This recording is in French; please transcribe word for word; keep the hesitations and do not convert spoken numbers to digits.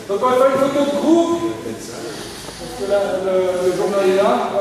Donc on va faire une photo de groupe. Parce que là, le, le journal est là.